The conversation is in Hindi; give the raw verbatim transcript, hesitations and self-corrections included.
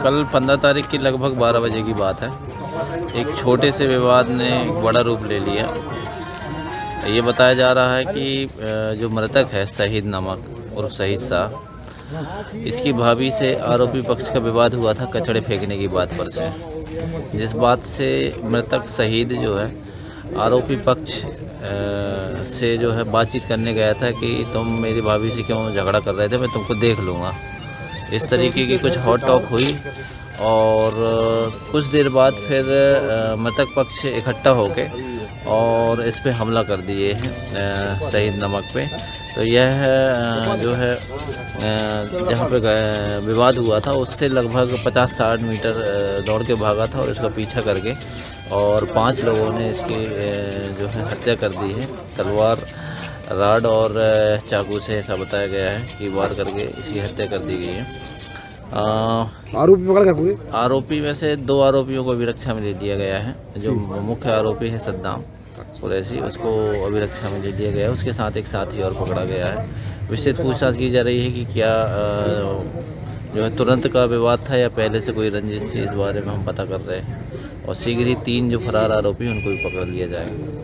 कल पंद्रह तारीख की लगभग बारह बजे की बात है। एक छोटे से विवाद ने एक बड़ा रूप ले लिया। ये बताया जा रहा है कि जो मृतक है शहीद नमक और शहीद शाह, इसकी भाभी से आरोपी पक्ष का विवाद हुआ था कचड़े फेंकने की बात पर से, जिस बात से मृतक शहीद जो है आरोपी पक्ष से जो है बातचीत करने गया था कि तुम मेरी भाभी से क्यों झगड़ा कर रहे थे, मैं तुमको देख लूँगा। इस तरीके की कुछ हॉट टॉक हुई और कुछ देर बाद फिर मृतक पक्ष इकट्ठा होके और इस पे हमला कर दिए हैं शहीद नमक पे। तो यह जो है जहाँ पे विवाद हुआ था उससे लगभग पचास साठ मीटर दौड़ के भागा था और इसका पीछा करके और पांच लोगों ने इसकी जो है हत्या कर दी है। तलवार, राड और चाकू से ऐसा बताया गया है कि वार करके इसकी हत्या कर दी गई है। आरोपी पकड़ गए पूरे? आरोपी में से दो आरोपियों को अभिरक्षा में ले लिया गया है। जो मुख्य आरोपी है सद्दाम कुरैशी, उसको अभिरक्षा में ले लिया गया है। उसके साथ एक साथी और पकड़ा गया है। विस्तृत पूछताछ की जा रही है कि क्या जो है तुरंत का विवाद था या पहले से कोई रंजिश थी, इस बारे में हम पता कर रहे हैं और शीघ्र ही तीन जो फरार आरोपी उनको भी पकड़ लिया जाएगा।